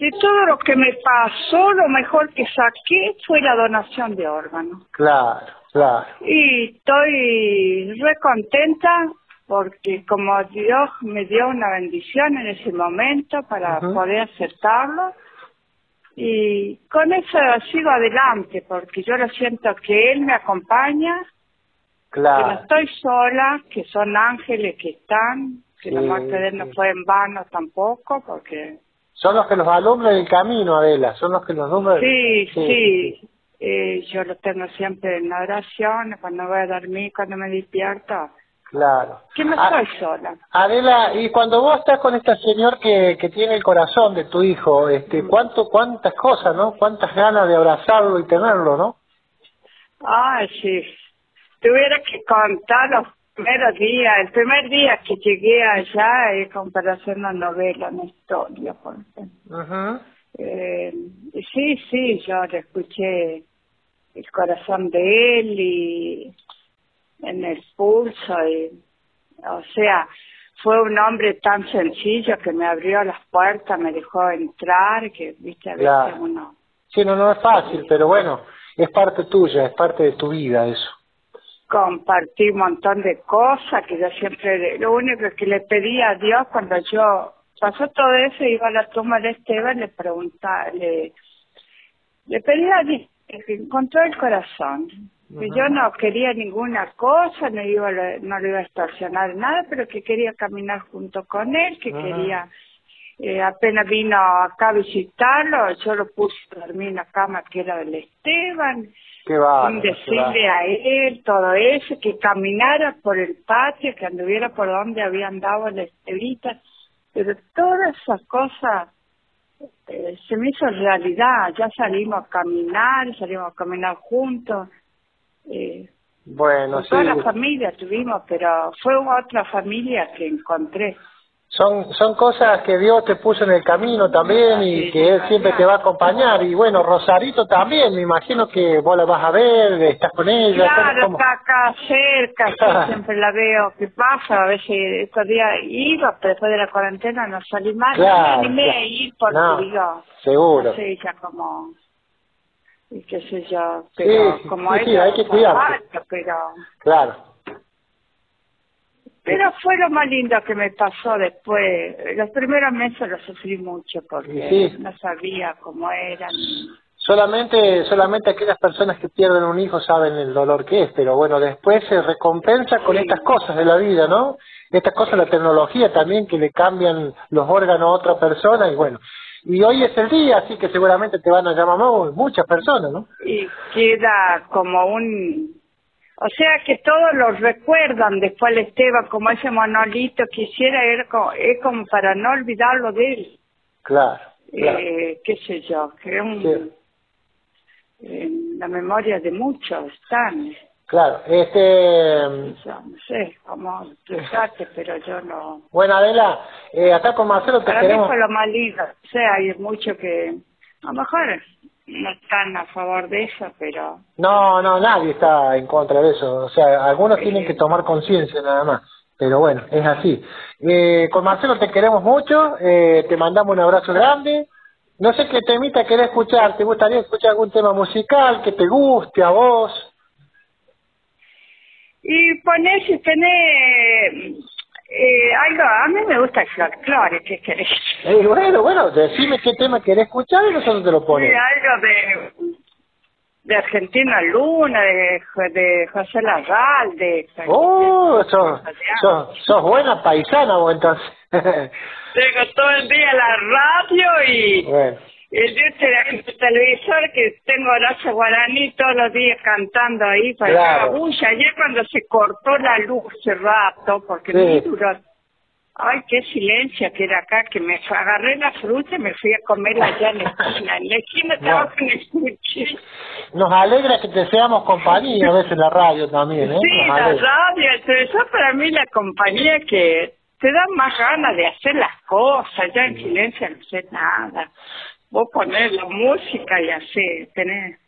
de todo lo que me pasó, lo mejor que saqué fue la donación de órganos. Claro, claro. Y estoy re contenta porque como Dios me dio una bendición en ese momento para poder aceptarlo, y con eso sigo adelante, porque yo lo siento que Él me acompaña, Claro. que no estoy sola, que son ángeles que están, que la muerte de Él no fue en vano tampoco, porque... Son los que los alumbran el camino, Adela, son los que los alumbran... Sí. Yo lo tengo siempre en la oración, cuando voy a dormir, cuando me despierto. Claro. Que no estoy sola. Adela, y cuando vos estás con este señor que tiene el corazón de tu hijo, cuántas cosas, ¿no? Cuántas ganas de abrazarlo y tenerlo, ¿no? Ay, sí. Tuviera que contar los primeros días. El primer día que llegué allá es como para hacer una novela, una historia, por ejemplo. Sí, yo le escuché el corazón de él y en el pulso, o sea, fue un hombre tan sencillo que me abrió las puertas, me dejó entrar, que viste a veces uno... Sí, no es fácil, pero bueno, es parte tuya, es parte de tu vida eso. Compartí un montón de cosas que yo siempre, lo único que le pedía a Dios cuando yo pasó todo eso, iba a la tumba de Esteban, le preguntaba, le pedía a Dios que encontró el corazón. Que yo no quería ninguna cosa, no le iba a extorsionar nada, pero que quería caminar junto con él, que quería, apenas vino acá a visitarlo, yo lo puse a dormir en la cama que era del Esteban, sin decirle a él todo eso, que caminara por el patio, que anduviera por donde había andado la Estelita, pero todas esas cosas se me hizo realidad. Ya salimos a caminar juntos. Bueno, toda la familia tuvimos, pero fue otra familia que encontré. Son cosas que Dios te puso en el camino también y que Él siempre te va a acompañar. Y bueno, Rosarito también, me imagino que vos la vas a ver, estás con ella. Claro, está acá cerca, sí, siempre la veo. ¿Qué pasa? A veces estos días iba, pero después de la cuarentena no salí más, no me animé a ir porque digo, seguro. No sé, ya como, y qué sé yo, pero como ella hay que cuidar. Pero... Claro. Pero fue lo más lindo que me pasó después. Los primeros meses lo sufrí mucho porque no sabía cómo eran. Solamente aquellas personas que pierden un hijo saben el dolor que es, pero bueno, después se recompensa con estas cosas de la vida, ¿no? Estas cosas, la tecnología también, que le cambian los órganos a otra persona, y bueno. Y hoy es el día, así que seguramente te van a llamar muchas personas, ¿no? Y queda como un... O sea que todos los recuerdan después al Esteban como ese monolito que hiciera, es como para no olvidarlo de él. Claro. Qué sé yo, que en la memoria de muchos están. Claro, Yo no sé cómo explicarte, pero yo no... Bueno, Adela, acá con Marcelo te queremos... Para mí fue lo más lindo. O sea, hay mucho que... A lo mejor no están a favor de eso, pero... No, nadie está en contra de eso. O sea, algunos tienen que tomar conciencia nada más. Pero bueno, es así. Con Marcelo te queremos mucho, te mandamos un abrazo grande. No sé qué temita querés escuchar. ¿Te gustaría escuchar algún tema musical que te guste a vos? Y poner, si tenés... algo, a mí me gusta el folclore, ¿qué querés? Bueno, decime qué tema querés escuchar y nosotros te lo ponemos. Algo de Argentina Luna, de José Larralde. Sos buena paisana vos entonces. Tengo todo el día la radio y el televisor, que tengo Horacio Guaraní todos los días cantando ahí para la bulla. Ayer cuando se cortó la luz hace rato, porque me duró... Ay, qué silencio que era acá, que me agarré la fruta y me fui a comerla allá en la esquina. En la esquina estaba con el escuche. Nos alegra que te seamos compañía a veces la radio también, ¿eh? Sí, la radio, eso para mí la compañía que te da más ganas de hacer las cosas. Ya en silencio no sé nada. Vos ponés la música y así, tenés